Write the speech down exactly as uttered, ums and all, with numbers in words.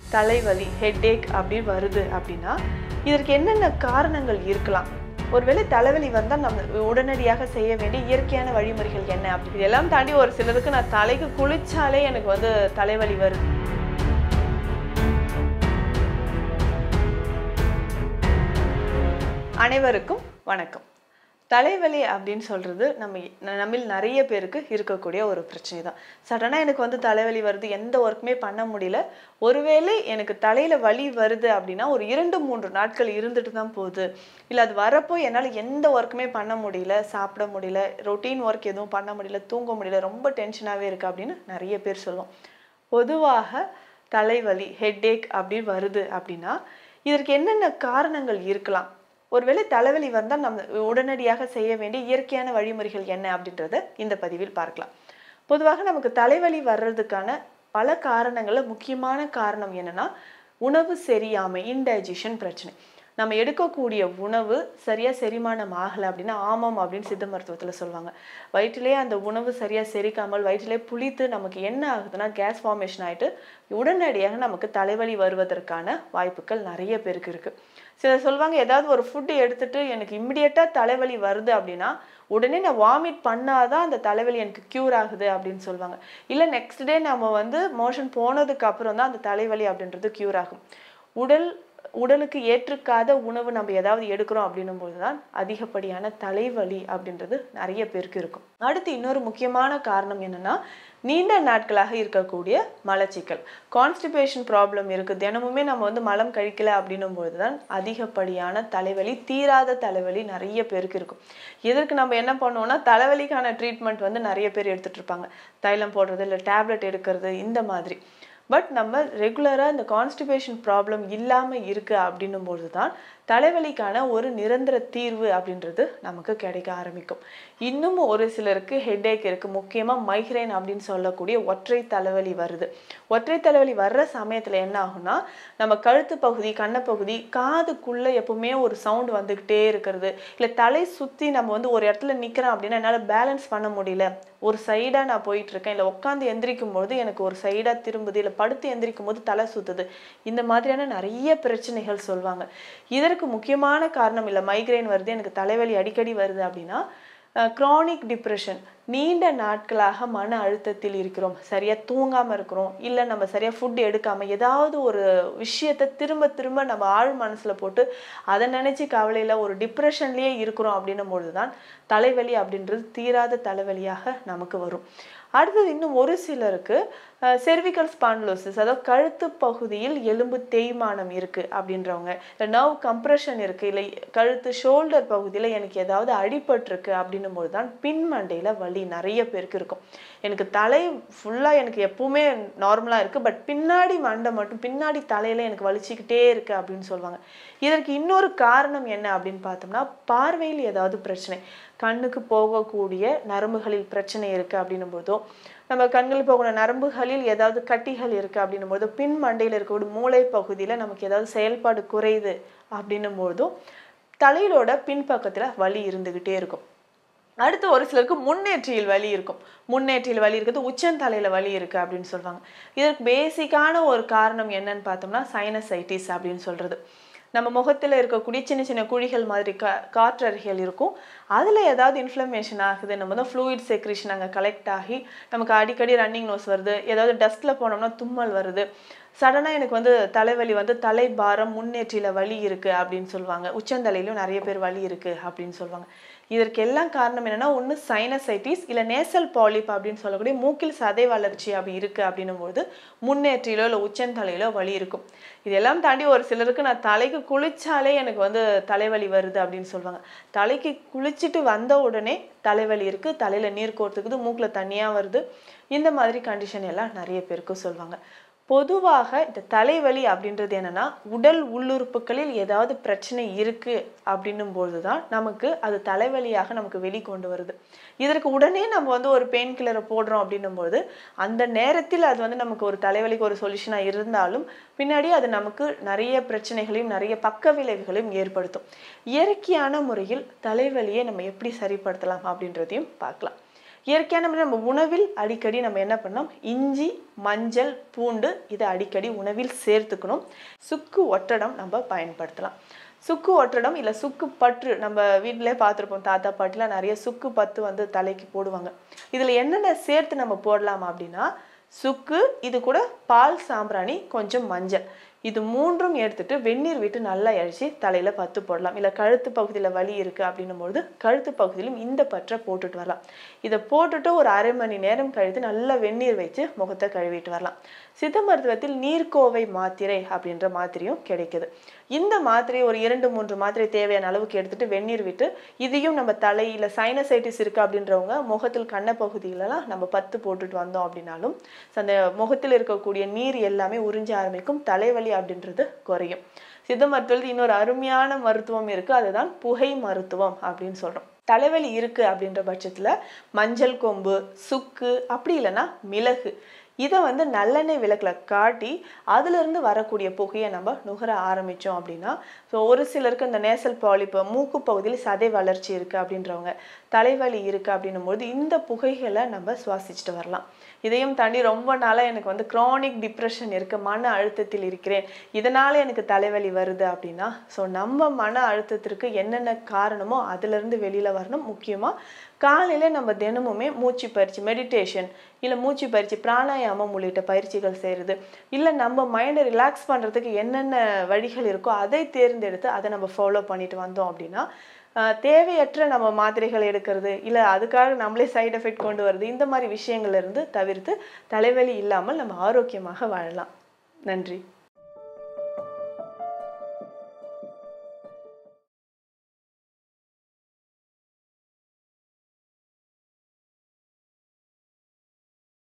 thalaivali headache அப்படி வருது அப்படினா இதற்கு என்னென்ன காரணங்கள் இருக்கலாம் ஒருவேளை தலைவலி வந்தா நம்ம உடனடியாக செய்ய வேண்டிய இயற்கையான வழிமுறைகள் என்ன அப்படி இதெல்லாம் தாண்டி ஒரு சிலருக்கு நான் தலைக்கு குளிச்சாலே எனக்கு வந்து தலைவலி வருது அனைவருக்கும் வணக்கம் தலைவலி அப்படினு சொல்றது நம்ம நம்மில் நிறைய பேருக்கு இருக்கக்கூடிய ஒரு பிரச்சனை தான் சடனா எனக்கு வந்து தலைவலி வருது எந்த வர்க்குமே பண்ண முடியல ஒருவேளை எனக்கு தலையில வலி வருது அப்படினா ஒரு இரண்டு மூன்று நாட்கள் இருந்துட்டு தான் போகுது இல்ல அது வரப்போ என்னால எந்த வர்க்குமே பண்ண முடியல சாப்பிட முடியல ரொட்டீன் வர்க் எதுவும் பண்ண முடியல தூங்க முடியல ரொம்ப டென்ஷனாவே இருக்கு அப்படினு நிறைய பேர் சொல்லுவோம் பொதுவாக தலைவலி ஹெட்டேக் அப்படி வருது அப்படினா இதற்கு என்னென்ன காரணங்கள் இருக்கலாம் ஒருவேளை தலைவலி வந்தா நம்ம உடனடியாக செய்ய வேண்டிய இயற்கையான வழிமுறைகள் என்ன அப்படின்றத இந்த பதிவில் பார்க்கலாம் பொதுவாக நமக்கு தலைவலி வர்றதுக்கான பல காரணங்கள்ல முக்கியமான காரணம் என்னன்னா உணவு சரியாமை இன்டைஜஷன் பிரச்சனை நம்ம எடுக்கக்கூடிய உணவு சரியா செரிமானம் ஆகல அப்படினா ஆமம் அப்படினு சித்த மருத்துவத்துல சொல்வாங்க வயிற்றிலே அந்த உணவு சரியா செரிக்காமல் வயிற்றிலே புளித்து நமக்கு என்ன ஆகுதுனா கேஸ் ஃபார்மேஷன் ஆயிட்டு உடனடியாக நமக்கு தலைவலி வருவதற்கான வாய்ப்புகள் நிறைய பேருக்கு இருக்கு சிலர் சொல்வாங்க ஏதாவது ஒரு ஃபுட் எடுத்துட்டு எனக்கு இமிடியேட்டா தலைவலி வருது அப்படினா உடனே நான் வாமிட் பண்ணாதான் அந்த தலைவலி எனக்கு கியூர் ஆகுது அப்படினு சொல்வாங்க இல்ல நெக்ஸ்ட் டே நாம வந்து மோஷன் போனதுக்கு அப்புறம் தான் அந்த தலைவலி அப்படின்றது கியூர் ஆகும் உடல் உடலுக்கு ஏற்றுக்காத உணவு நம்ம ஏதாவது எடுக்கிறோம் அப்படினும்போது தான் அதிகப்படியான தலைவலி அப்படின்றது நிறைய பேருக்கு இருக்கும் அடுத்து இன்னொரு முக்கியமான காரணம் என்னன்னா நீண்ட நாட்களாக இருக்கக்கூடிய மலச்சிக்கல் கான்ஸ்டிபேஷன் ப்ராப்ளம் இருக்கு தினமுமே நம்ம வந்து மலம் கழிக்கல அப்படினும்போது தான் அதிகப்படியான தலைவலி தீராத தலைவலி நிறைய பேருக்கு இருக்கும் இதற்கு நம்ம என்ன பண்ணுவோம்னா தலைவலிக்கான ட்ரீட்மெண்ட் வந்து நிறைய பேர் எடுத்துட்டு இருப்பாங்க தைலம் போடுறது இல்ல டேப்லெட் எடுக்கிறது இந்த மாதிரி பட் நம்ம ரெகுலரா இந்த கான்ஸ்டிபேஷன் ப்ராப்ளம் இல்லாம இருக்கு அப்படினும்போது தான் தலைவலிக்கான ஒரு நிரந்தர தீர்வு அப்படின்றது நமக்கு கிடைக்க ஆரம்பிக்கும் இன்னும் ஒரு சிலருக்கு ஹெட்டேக் இருக்கு முக்கியமா மைக்ரேன் அப்படினு சொல்லக்கூடிய ஒற்றை தலைவலி வருது ஒற்றை தலைவலி வர்ற சமயத்துல என்ன ஆகும்னா நம்ம கழுத்து பகுதி கண்ண பகுதி காதுக்குள்ள எப்பவுமே ஒரு சவுண்ட் வந்துகிட்டே இருக்குது இல்ல தலை சுத்தி நம்ம வந்து ஒரு இடத்துல நிக்கிறோம் அப்படினா என்னால பேலன்ஸ் பண்ண முடியல ஒரு சைடா நான் போயிட்டு இருக்கேன் இல்ல உட்கார்ந்து எந்திரிக்கும்போது எனக்கு ஒரு சைடா திரும்புது இல்ல படுத்து எந்திரிக்கும்போது தலை சுத்துது இந்த மாதிரியான நிறைய பிரச்சனைகள் சொல்வாங்க இதற்கு முக்கியமான காரணம் இல்ல மைக்ரேன் வருது எனக்கு தலைவலி அடிக்கடி வருது அப்படினா chronic depression நீண்ட நாட்களாக மன அழுத்தத்தில் இருக்கிறோம் சரியா தூங்காம இருக்கிறோம் இல்ல நம்ம சரியா ஃபுட் எடுக்காம ஏதாவது ஒரு விஷயத்தை திரும்ப திரும்ப நம்ம ஆழ் மனசுல போட்டு அதை நினைச்சு கவலையில ஒரு டிப்ரெஷன்லயே இருக்கிறோம் அப்படினும்போது தான் தலைவலி அப்படின்றது தீராத தலைவலியாக நமக்கு வரும் அடுத்து இன்னும் ஒரு சிலருக்கு cervical spondylosis அதாவது கழுத்து பகுதியில் எலும்பு தேய்மானம் இருக்கு அப்படின்றவங்க இல்ல நர்வ் கம்ப்ரஷன் இருக்கு இல்ல கழுத்து ஷோல்டர் பகுதியில எனக்கு ஏதாவது அடிபட்டு இருக்கு அப்படினும்போது தான் பின் மண்டையில வலி நிறைய பேருக்கு இருக்கும் எனக்கு தலை ஃபுல்லா எனக்கு எப்பவுமே நார்மலா இருக்கு பட் பின்னாடி மண்டை மட்டும் பின்னாடி தலையில எனக்கு வலிச்சிக்கிட்டே இருக்கு அப்படினு சொல்வாங்க இதற்கு இன்னொரு காரணம் என்ன அப்படினு பார்த்தோம்னா பார்வையில் ஏதாவது பிரச்சனை கண்ணுக்கு போகக்கூடிய நரம்புகளில் பிரச்சனை இருக்கு அப்படினும்போதோ நம்ம கண்கள் போகிற நரம்புகளில் ஏதாவது கட்டிகள் இருக்கு அப்படினும்போது பின் மண்டையில இருக்கக்கூடிய மூளை பகுதியில நமக்கு ஏதாவது செயல்பாடு குறையுது அப்படினும்போது தலையோட பின்பக்கத்துல வலி இருந்துகிட்டே இருக்கும் அடுத்து ஒரு சிலருக்கு முன்னேற்றியில் வலி இருக்கும் முன்னேற்றியில் வலி இருக்குது உச்சந்தலையில வலி இருக்கு அப்படினு சொல்வாங்க இதற்கு பேசிக்கான ஒரு காரணம் என்னன்னு பார்த்தோம்னா சைனசைட்டிஸ் அப்படினு சொல்றது நம்ம முகத்துல இருக்கக்கூடிய சின்ன சின்ன குழிகள் மாதிரி காற்றறைகள் இருக்கும் அதுல ஏதாவது இன்ஃப்ளமேஷன் ஆகுது நம்ம வந்து ஃப்ளூயிட் செக்ரீஷன் அங்க கலெக்ட் ஆகி நமக்கு அடிக்கடி ரன்னிங் நோஸ் வருது ஏதாவது டஸ்ட்ல போனோம்னா தும்மல் வருது சடனா எனக்கு வந்து தலைவலி வந்து தலை பாரம் முன்னேற்றில வலி இருக்கு அப்படினு சொல்வாங்க உச்சந்தலையிலும் நிறைய பேர் வலி இருக்கு அப்படினு சொல்வாங்க இதற்கு எல்லாம் காரணம் என்னன்னா ஒன்னு சைனசைட்டிஸ் இல்ல நேசல் பாலிப் அப்படினு சொல்லக்கூடிய மூக்கில் சதை வளர்ச்சி அப்படி இருக்கு அப்படினும்போது முன்னேற்றிலோ இல்ல உச்சந்தலையிலோ வலி இருக்கும் இதெல்லாம் தாண்டி ஒரு சிலருக்கு நான் தலைக்கு குளிச்சாலே எனக்கு வந்து தலைவலி வருது அப்படினு சொல்வாங்க தலைக்கு குளிச்சிட்டு வந்த உடனே தலைவலி இருக்கு தலையில நீர் கோர்த்துக்குது மூக்குல தண்ணியா வருது இந்த மாதிரி கண்டிஷன் எல்லாம் நிறைய பேருக்கு சொல்வாங்க பொதுவாக இந்த தலைவலி அப்படின்றது என்னன்னா உடல் உள்ளுறுப்புகளில் ஏதாவது பிரச்சனை இருக்கு அப்படினும்போது தான் நமக்கு அது தலைவலியாக நமக்கு வெளி கொண்டு வருது இதற்கு உடனே நம்ம வந்து ஒரு பெயின் கில்லரை போடுறோம் அப்படினும்போது அந்த நேரத்தில் அது வந்து நமக்கு ஒரு தலைவலிக்கு ஒரு சொல்யூஷனா இருந்தாலும் பின்னாடி அது நமக்கு நிறைய பிரச்சனைகளையும் நிறைய பக்க விளைவுகளையும் ஏற்படுத்தும் இயற்கையான முறையில் தலைவலியை நம்ம எப்படி சரிப்படுத்தலாம் அப்படின்றதையும் பார்க்கலாம் இயற்கையான முறையில் நம்ம உணவில் அடிக்கடி நம்ம என்ன பண்ணோம், இஞ்சி மஞ்சள் பூண்டு இதை அடிக்கடி உணவில் சேர்த்துக்கணும். சுக்கு ஒட்டடம் நம்ம பயன்படுத்தலாம். சுக்கு ஒட்டடம் இல்லை சுக்கு பற்று நம்ம வீட்டிலே பார்த்துருப்போம், தாத்தா பாட்டிலாம் நிறைய சுக்கு பத்து வந்து தலைக்கு போடுவாங்க. இதில் என்னென்ன சேர்த்து நம்ம போடலாம் அப்படின்னா, சுக்கு, இது கூட பால் சாம்பிராணி, கொஞ்சம் மஞ்சள், இது மூன்றும் எடுத்துட்டு வெந்நீர் விட்டு நல்லா இழைச்சி தலையில் பத்து போடலாம். இல்லை கழுத்து பகுதியில் வலி இருக்குது அப்படின்னும் பொழுது கழுத்து பகுதியிலும் இந்த பற்றை போட்டுட்டு வரலாம். இதை போட்டுட்டு ஒரு அரை மணி நேரம் கழித்து நல்லா வெந்நீர் வச்சு முகத்தை கழுவிட்டு வரலாம். சித்த மருத்துவத்தில் நீர்க்கோவை மாத்திரை அப்படின்ற மாத்திரையும் கிடைக்குது. இந்த மாத்திரை ஒரு இரண்டு மூன்று மாத்திரை தேவையான அளவுக்கு எடுத்துட்டு வெந்நீர் விட்டு இதையும் நம்ம தலை இல்லை சைனசைட்டிஸ் இருக்குது அப்படின்றவங்க முகத்தில் கண்ண பகுதியிலலாம் நம்ம பத்து போட்டுட்டு வந்தோம் அப்படின்னாலும் அந்த முகத்தில் இருக்கக்கூடிய நீர் எல்லாமே உறிஞ்ச ஆரம்பிக்கும், தலைவலி அப்படின்றது குறையும். சித்த மருத்துவத்தில் இன்னொரு அருமையான மருத்துவம் இருக்கு, அதுதான் புகை மருத்துவம் அப்படின்னு சொல்றோம். தலைவலி இருக்கு அப்படின்ற பட்சத்துல மஞ்சள் கொம்பு, சுக்கு, அப்படி இல்லைன்னா மிளகு, இதை வந்து நல்லெண்ணெய் விளக்குல காட்டி அதுல இருந்து வரக்கூடிய புகையை நம்ம நுகர ஆரம்பிச்சோம் அப்படின்னா, ஸோ ஒரு சிலருக்கு இந்த நேசல் பாலிப்பு மூக்கு பகுதியில் சதை வளர்ச்சி இருக்கு அப்படின்றவங்க, தலைவலி இருக்கு அப்படின்னும் போது இந்த புகைகளை நம்ம சுவாசிச்சுட்டு வரலாம். இதையும் தாண்டி ரொம்ப நாளாக எனக்கு வந்து க்ரானிக் டிப்ரெஷன் இருக்குது, மன அழுத்தத்தில் இருக்கிறேன், இதனால் எனக்கு தலைவலி வருது அப்படின்னா, ஸோ நம்ம மன அழுத்தத்திற்கு என்னென்ன காரணமோ அதிலிருந்து வெளியில் வரணும். முக்கியமாக காலையில் நம்ம தினமுமே மூச்சு பயிற்சி, மெடிடேஷன் இல்லை மூச்சு பயிற்சி, பிராணாயாமம் உள்ளிட்ட பயிற்சிகள் செய்கிறது, இல்லை நம்ம மைண்டை ரிலாக்ஸ் பண்ணுறதுக்கு என்னென்ன வழிகள் இருக்கோ அதை தேர்ந்தெடுத்து அதை நம்ம ஃபாலோ பண்ணிட்டு வந்தோம் அப்படின்னா, தேவையற்ற நம்ம மாத்திரைகள் எடுக்கிறது இல்லை அதுக்காக நம்மளே சைடு எஃபெக்ட் கொண்டு வருது, இந்த மாதிரி விஷயங்கள்ல இருந்து தவிர்த்து தலைவலி இல்லாமல் நம்ம ஆரோக்கியமாக வாழலாம். நன்றி.